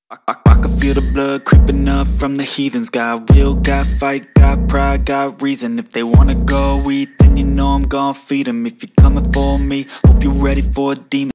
I can feel the blood creeping up from the heathens. Got will, got fight, got pride, got reason. If they wanna go eat, then you know I'm gon' feed them. If you're coming for me, hope you're ready for a demon.